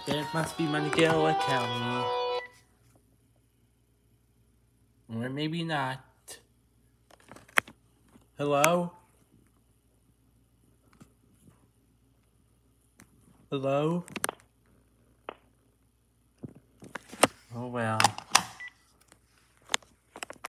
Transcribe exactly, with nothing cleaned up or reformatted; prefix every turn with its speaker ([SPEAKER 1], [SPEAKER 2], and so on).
[SPEAKER 1] It must be Monongahela County. Or maybe not. Hello? Hello? Oh well.